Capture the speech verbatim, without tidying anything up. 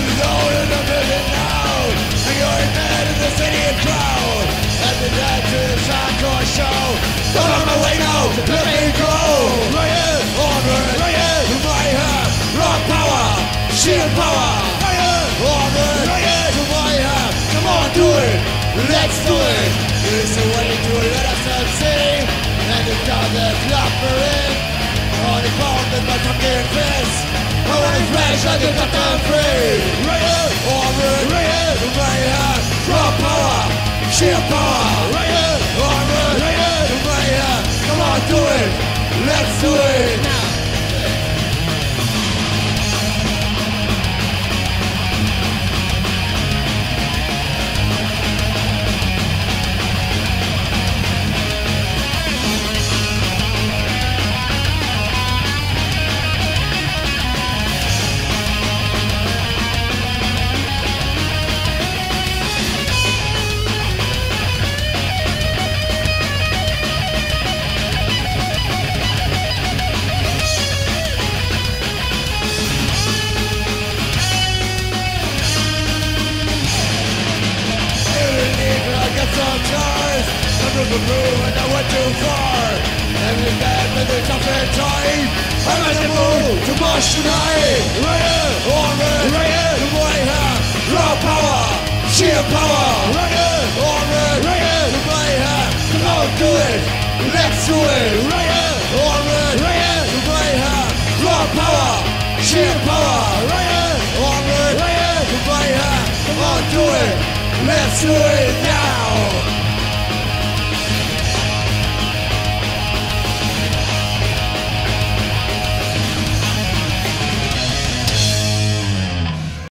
known in the prison now, and you're a man in the city of crowd. At the dead to this hardcore show, don't on my way now, let me go. Riot, onward, riot, to mayhem, raw power, sheer power. Riot, onward, riot, to mayhem. Come on, do it, let's do it. It's the way to let us not see, and the crowd that's clapping. On the ground with my fucking fist, I wanna smash like a goddamn free. Riot, onward, riot, to mayhem, raw power, sheer power. Riot, onward, riot, to mayhem. Come on, do it, let's do it now. Sometimes I broke the rule and I went too far. Every man with a tough and time, I'm in the mood to march tonight. Riot, onward, riot, to mayhem, raw power, sheer power. Riot, onward, riot, to mayhem. Come on, do it, let's do it. Riot, onward, riot, to mayhem, raw power, sheer power. Riot, onward, riot, to mayhem. Come on, do it. Let's do it now!